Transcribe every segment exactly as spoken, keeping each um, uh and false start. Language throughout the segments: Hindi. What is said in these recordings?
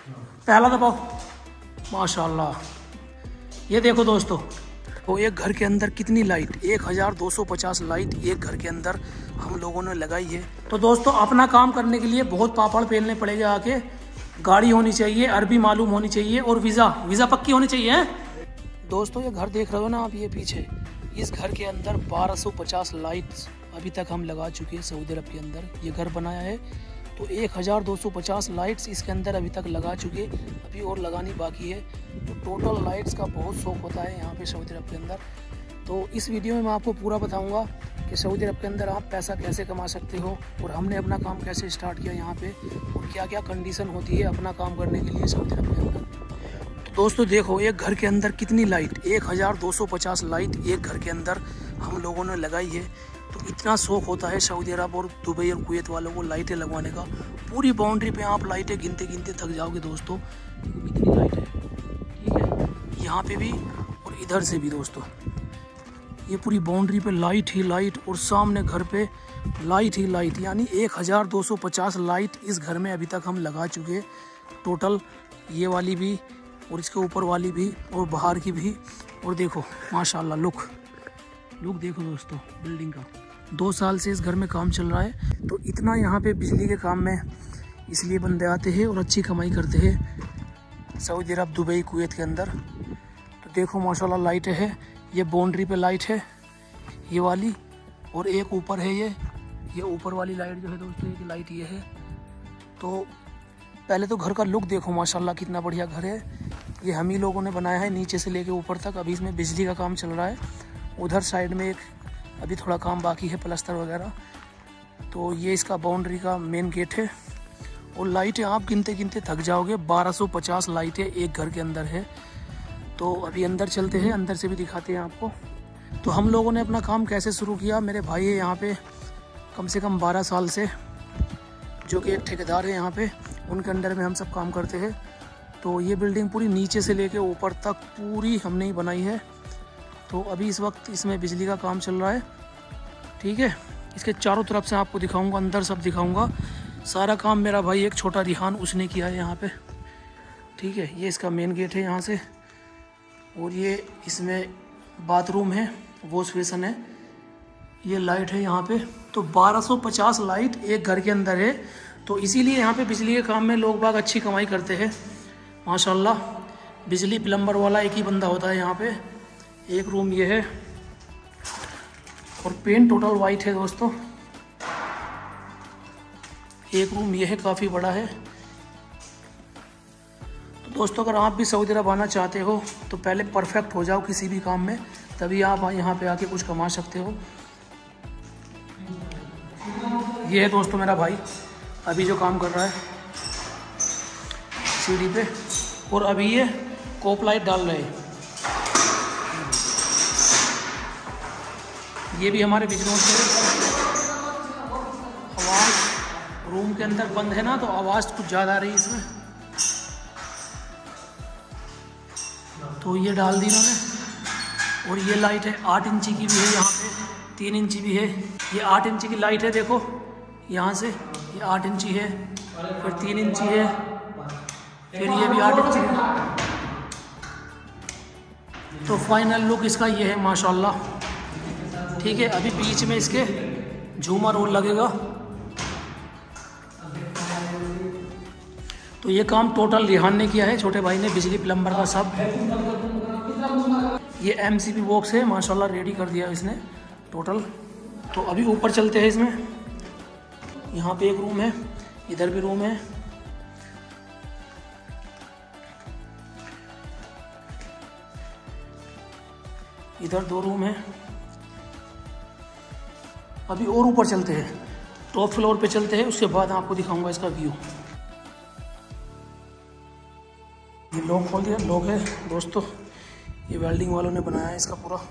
पहला दबाओ। माशाल्लाह। ये देखो दोस्तों, तो एक घर के अंदर कितनी लाइट, एक हज़ार दो सौ पचास लाइट एक घर के अंदर हम लोगों ने लगाई है। तो दोस्तों अपना काम करने के लिए बहुत पापड़ पेलने पड़ेगा आके। गाड़ी होनी चाहिए, अरबी मालूम होनी चाहिए और वीज़ा वीज़ा पक्की होनी चाहिए है। दोस्तों ये घर देख रहे हो ना आप, ये पीछे इस घर के अंदर बारह सौ पचास लाइट्स अभी तक हम लगा चुके हैं सऊदी अरब के अंदर। ये घर बनाया है तो एक हज़ार दो सौ पचास लाइट्स इसके अंदर अभी तक लगा चुके, अभी और लगानी बाकी है। तो टोटल लाइट्स का बहुत शौक होता है यहाँ पे सऊदी अरब के अंदर। तो इस वीडियो में मैं आपको पूरा बताऊंगा कि सऊदी अरब के अंदर आप पैसा कैसे कमा सकते हो और हमने अपना काम कैसे स्टार्ट किया यहाँ पे और क्या क्या कंडीशन होती है अपना काम करने के लिए सऊदी अरब के अंदर। तो दोस्तों देखो, एक घर के अंदर कितनी लाइट, एक हज़ार दो सौ पचास लाइट एक घर के अंदर हम लोगों ने लगाई है। तो इतना शौक होता है सऊदी अरब और दुबई और कुवैत वालों को लाइटें लगवाने का। पूरी बाउंड्री पे आप लाइटें गिनते गिनते थक जाओगे दोस्तों, कितनी लाइट है। ठीक है, यहाँ पे भी और इधर से भी दोस्तों, ये पूरी बाउंड्री पे लाइट ही लाइट और सामने घर पे लाइट ही लाइट, यानी एक हज़ार दो सौ पचास लाइट इस घर में अभी तक हम लगा चुके टोटल। ये वाली भी और इसके ऊपर वाली भी और बाहर की भी। और देखो माशाल्लाह, लुक लुक देखो दोस्तों बिल्डिंग का। दो साल से इस घर में काम चल रहा है। तो इतना यहाँ पे बिजली के काम में इसलिए बंदे आते हैं और अच्छी कमाई करते हैं सऊदी अरब, दुबई, कुवैत के अंदर। तो देखो माशाल्लाह लाइट है, ये बाउंड्री पे लाइट है ये वाली, और एक ऊपर है ये ये ऊपर वाली लाइट जो है दोस्तों, ये लाइट ये है। तो पहले तो घर का लुक देखो माशाल्लाह, कितना बढ़िया घर है। ये हम ही लोगों ने बनाया है नीचे से लेके ऊपर तक। अभी इसमें बिजली का काम चल रहा है। उधर साइड में एक अभी थोड़ा काम बाकी है, प्लास्टर वगैरह। तो ये इसका बाउंड्री का मेन गेट है। और लाइटें आप गिनते गिनते थक जाओगे, बारह सौ पचास लाइटें एक घर के अंदर है। तो अभी अंदर चलते हैं, अंदर से भी दिखाते हैं आपको। तो हम लोगों ने अपना काम कैसे शुरू किया, मेरे भाई है यहाँ पे कम से कम बारह साल से, जो कि एक ठेकेदार है यहाँ पे, उनके अंडर में हम सब काम करते हैं। तो ये बिल्डिंग पूरी नीचे से लेके ऊपर तक पूरी हमने ही बनाई है। तो अभी इस वक्त इसमें बिजली का काम चल रहा है। ठीक है, इसके चारों तरफ से आपको दिखाऊंगा, अंदर सब दिखाऊंगा। सारा काम मेरा भाई एक छोटा रिहान उसने किया है यहाँ पे। ठीक है, ये इसका मेन गेट है यहाँ से, और ये इसमें बाथरूम है, वॉश बेसन है, ये लाइट है यहाँ पे। तो बारह सौ पचास लाइट एक घर के अंदर है। तो इसीलिए यहाँ पे बिजली के काम में लोग बाग अच्छी कमाई करते हैं माशाल्लाह। बिजली प्लम्बर वाला एक ही बंदा होता है यहाँ पे। एक रूम ये है और पेंट टोटल वाइट है दोस्तों। एक रूम ये है, काफ़ी बड़ा है। तो दोस्तों अगर आप भी सऊदी अरब आना चाहते हो तो पहले परफेक्ट हो जाओ किसी भी काम में, तभी आप यहाँ पे आके कुछ कमा सकते हो। ये है दोस्तों मेरा भाई अभी जो काम कर रहा है सीढ़ी पे, और अभी ये कोप लाइट डाल रहे हैं। ये भी हमारे बिजनेस से आवाज़ रूम के अंदर बंद है ना, तो आवाज़ कुछ ज़्यादा आ रही है इसमें। तो ये डाल दी इन्होंने। और ये लाइट है आठ इंची की भी है, यहाँ पे तीन इंची भी है। ये आठ इंची की लाइट है, देखो यहाँ से ये आठ इंची है, फिर तीन इंची है, फिर ये भी आठ इंची है। तो फाइनल लुक इसका ये है माशाल्लाह। ठीक है, अभी बीच में इसके झूमर और लगेगा। तो ये काम टोटल रिहान ने किया है, छोटे भाई ने, बिजली प्लम्बर का सब। ये एमसीबी बॉक्स है माशाल्लाह, रेडी कर दिया इसने टोटल। तो अभी ऊपर चलते हैं इसमें। यहाँ पे एक रूम है, इधर भी रूम है। इधर दो रूम है। अभी और ऊपर चलते हैं, टॉप फ्लोर पे चलते हैं, उसके बाद आपको दिखाऊंगा इसका व्यू। ये लॉक खोल दिया, लॉक है दोस्तों, ये वेल्डिंग वालों ने बनाया है इसका पूरा।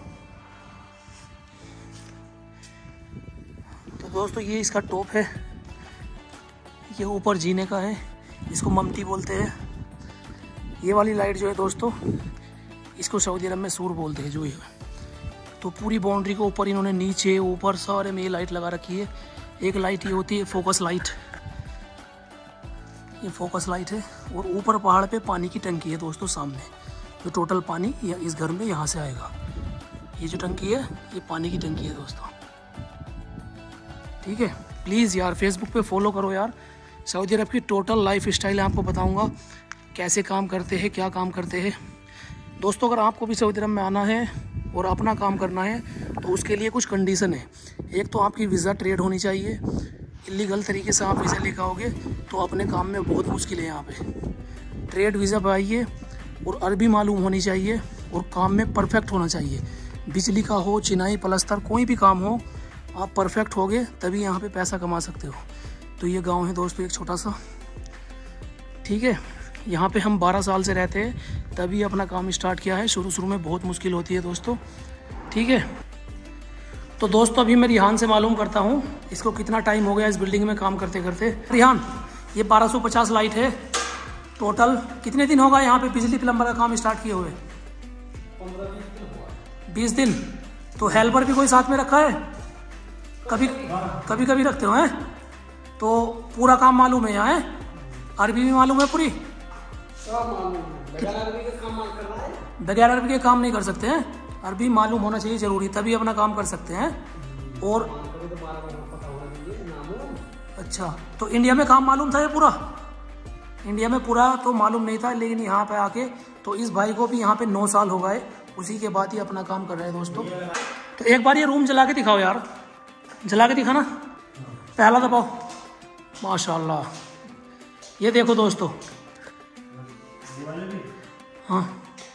तो दोस्तों ये इसका टॉप है, ये ऊपर जीने का है, इसको ममती बोलते हैं। ये वाली लाइट जो है दोस्तों, इसको सऊदी अरब में सूर बोलते हैं जो ये। तो पूरी बाउंड्री के ऊपर इन्होंने नीचे ऊपर सारे में ये लाइट लगा रखी है। एक लाइट ये होती है फोकस लाइट, ये फोकस लाइट है और ऊपर पहाड़ पे पानी की टंकी है दोस्तों सामने। जो टोटल पानी या इस घर में यहाँ से आएगा। ये जो टंकी है ये पानी की टंकी है दोस्तों, ठीक है। प्लीज़ यार फेसबुक पे फॉलो करो यार। सऊदी अरब की टोटल लाइफ स्टाइल आपको बताऊंगा कैसे काम करते हैं, क्या काम करते हैं दोस्तों। अगर आपको भी सऊदी अरब में आना है और अपना काम करना है तो उसके लिए कुछ कंडीशन है। एक तो आपकी वीज़ा ट्रेड होनी चाहिए। इलीगल तरीके से आप वीज़ा लेकर आओगे तो अपने काम में बहुत मुश्किल है यहाँ पे। ट्रेड वीज़ा पाइए और अरबी मालूम होनी चाहिए और काम में परफेक्ट होना चाहिए। बिजली का हो, चिनाई, प्लस्तर, कोई भी काम हो, आप परफेक्ट होगे तभी यहाँ पे पैसा कमा सकते हो। तो ये गांव है दोस्तों एक छोटा सा, ठीक है। यहाँ पे हम बारह साल से रहते हैं, तभी अपना काम स्टार्ट किया है। शुरू शुरू में बहुत मुश्किल होती है दोस्तों, ठीक है। तो दोस्तों अभी मैं रिहान से मालूम करता हूँ इसको कितना टाइम हो गया इस बिल्डिंग में काम करते करते। रिहान, ये बारह सौ पचास लाइट है टोटल, कितने दिन होगा यहाँ पे बिजली प्लम्बर का काम स्टार्ट किए हुए? बीस दिन। तो हेल्पर भी कोई साथ में रखा है? कभी कभी कभी रखते हो हैं? तो पूरा काम मालूम है यहाँ है? अरबी भी मालूम है पूरी? बगैर अरबी के काम नहीं कर सकते हैं, अरबी मालूम होना चाहिए जरूरी, तभी अपना काम कर सकते हैं। और अच्छा, तो इंडिया में काम मालूम था ये पूरा? इंडिया में पूरा तो मालूम नहीं था, लेकिन यहाँ पे आके तो इस भाई को भी यहाँ पे नौ साल हो गए, उसी के बाद ही अपना काम कर रहे हैं दोस्तों। तो एक बार ये रूम जला के दिखाओ यार, जला के दिखाना, पहला दबाओ। माशाल्लाह, ये देखो दोस्तों। हाँ,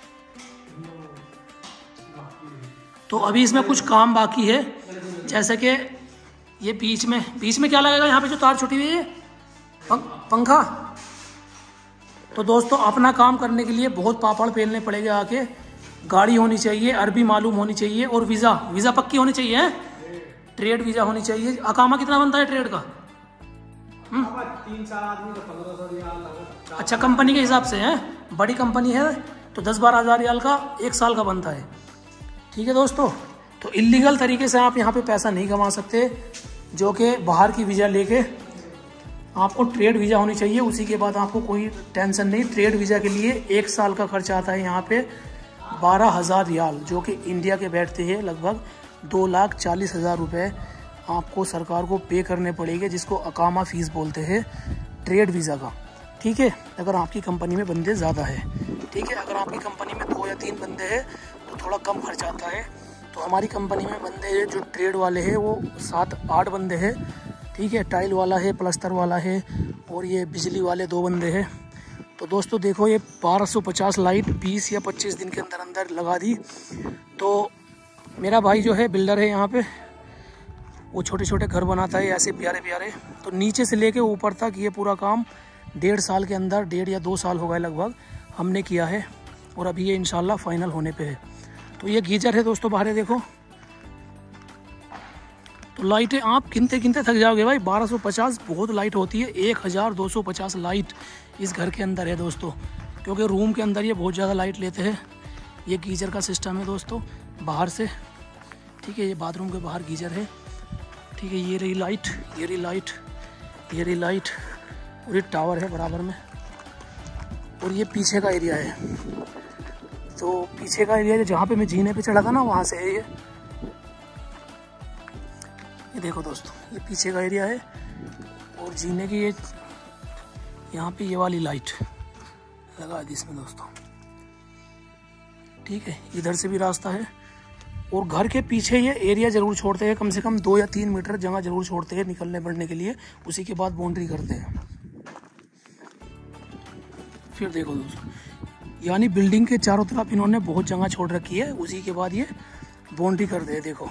तो अभी इसमें कुछ काम बाकी है, जैसे कि ये बीच में बीच में क्या लगेगा यहाँ पे जो तार छुटी हुई है? पंखा। तो दोस्तों अपना काम करने के लिए बहुत पापड़ पेलने पड़ेगा आके। गाड़ी होनी चाहिए, अरबी मालूम होनी चाहिए और वीज़ा वीज़ा पक्की होनी चाहिए है? ट्रेड वीज़ा होनी चाहिए। अकामा कितना बनता है ट्रेड का? तीन चार आदमी तो पंद्रह सौ रियाल। अच्छा, कंपनी के हिसाब से है, बड़ी कंपनी है तो दस बारह हज़ार रियाल का एक साल का बनता है, ठीक है दोस्तों। तो इलीगल तरीके से आप यहाँ पे पैसा नहीं कमा सकते, जो कि बाहर की वीज़ा लेके आपको ट्रेड वीज़ा होनी चाहिए। उसी के बाद आपको कोई टेंशन नहीं। ट्रेड वीज़ा के लिए एक साल का खर्चा आता है यहाँ पे बारह हज़ार रियाल, जो कि इंडिया के बैठते हैं लगभग दो लाख चालीस हज़ार रुपये आपको सरकार को पे करने पड़ेंगे, जिसको अकामा फ़ीस बोलते हैं ट्रेड वीज़ा का, ठीक है। अगर आपकी कंपनी में बंदे ज़्यादा है, ठीक है। अगर आपकी कंपनी में दो या तीन बंदे हैं तो थोड़ा कम खर्चा आता है। तो हमारी कंपनी में बंदे हैं जो ट्रेड वाले हैं वो सात आठ बंदे हैं, ठीक है। टाइल वाला है, प्लस्तर वाला है और ये बिजली वाले दो बंदे हैं। तो दोस्तों देखो, ये बारह सौ पचास लाइट बीस या पच्चीस दिन के अंदर अंदर लगा दी। तो मेरा भाई जो है बिल्डर है यहाँ पे, वो छोटे छोटे घर बनाता है ऐसे प्यारे प्यारे। तो नीचे से लेके ऊपर तक ये पूरा काम डेढ़ साल के अंदर, डेढ़ या दो साल हो गए लगभग हमने किया है, और अभी ये इंशाल्लाह फाइनल होने पे है। तो ये गीजर है दोस्तों, बाहर देखो। तो लाइटें आप गिनते गिनते थक जाओगे भाई, बारह सौ पचास बहुत लाइट होती है। एक हज़ार दो सौ पचास लाइट इस घर के अंदर है दोस्तों, क्योंकि रूम के अंदर ये बहुत ज़्यादा लाइट लेते हैं। ये गीजर का सिस्टम है दोस्तों बाहर से, ठीक है। ये बाथरूम के बाहर गीजर है, ठीक है। ये रही लाइट, ये रही लाइट, ये रही लाइट, और ये टावर है बराबर में। और ये पीछे का एरिया है, तो पीछे का एरिया जहाँ पे मैं जीने पे चढ़ा था ना, वहाँ से है ये। ये देखो दोस्तों, ये पीछे का एरिया है और जीने की ये यहाँ पे ये वाली लाइट लगा दी इसमें दोस्तों, ठीक है। इधर से भी रास्ता है और घर के पीछे ये एरिया जरूर छोड़ते हैं, कम से कम दो या तीन मीटर जगह जरूर छोड़ते हैं निकलने बढ़ने के लिए। उसी के बाद बाउंड्री करते हैं। फिर देखो दोस्तों, यानी बिल्डिंग के चारों तरफ इन्होंने बहुत जगह छोड़ रखी है, उसी के बाद ये बाउंड्री करते हैं। देखो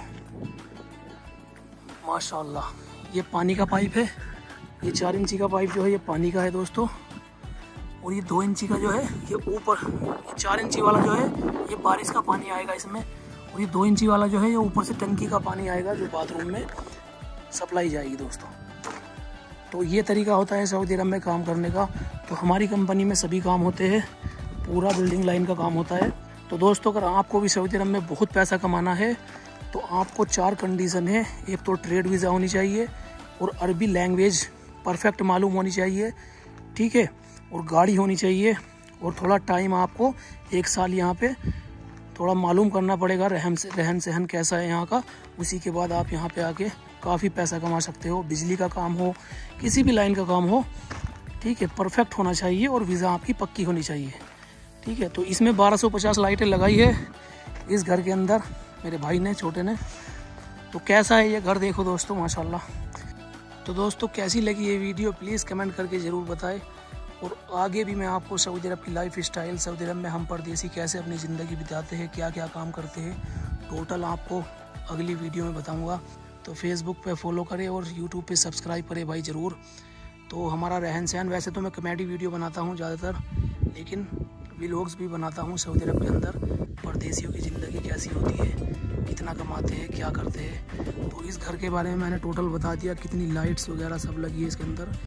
माशाल्लाह, ये पानी का पाइप है। ये चार इंची का पाइप जो है ये पानी का है दोस्तों, और ये दो इंची का जो है ये ऊपर, ये चार इंची वाला जो है ये बारिश का पानी आएगा इसमें, और ये दो इंची वाला जो है ये ऊपर से टंकी का पानी आएगा जो बाथरूम में सप्लाई जाएगी दोस्तों। तो ये तरीका होता है सऊदी अरब में काम करने का। तो हमारी कंपनी में सभी काम होते हैं, पूरा बिल्डिंग लाइन का काम होता है। तो दोस्तों अगर आपको भी सऊदी अरब में बहुत पैसा कमाना है तो आपको चार कंडीशन है। एक तो ट्रेड वीज़ा होनी चाहिए और अरबी लैंग्वेज परफेक्ट मालूम होनी चाहिए, ठीक है, और गाड़ी होनी चाहिए, और थोड़ा टाइम आपको एक साल यहाँ पे थोड़ा मालूम करना पड़ेगा रहन से रहन सहन कैसा है यहाँ का। उसी के बाद आप यहाँ पे आके काफ़ी पैसा कमा सकते हो। बिजली का काम हो, किसी भी लाइन का काम हो, ठीक है, परफेक्ट होना चाहिए और वीज़ा आपकी पक्की होनी चाहिए। ठीक है, तो इसमें बारह सौ पचास लाइटें लगाई है इस घर के अंदर मेरे भाई ने, छोटे ने। तो कैसा है ये घर देखो दोस्तों, माशाल्लाह। तो दोस्तों कैसी लगी ये वीडियो प्लीज़ कमेंट करके ज़रूर बताएं। और आगे भी मैं आपको सऊदी अरब की लाइफ स्टाइल, सऊदी अरब में हम परदेसी कैसे अपनी ज़िंदगी बिताते हैं, क्या क्या काम करते हैं, टोटल आपको अगली वीडियो में बताऊंगा। तो फेसबुक पे फॉलो करें और यूट्यूब पे सब्सक्राइब करें भाई ज़रूर। तो हमारा रहन सहन, वैसे तो मैं कॉमेडी वीडियो बनाता हूँ ज़्यादातर, लेकिन व्लॉग्स भी बनाता हूँ सऊदी अरब के अंदर। परदेसियों की ज़िंदगी कैसी होती है, कितना कमाते हैं, क्या करते हैं। तो इस घर के बारे में मैंने टोटल बता दिया, कितनी लाइट्स वगैरह सब लगी है इसके अंदर।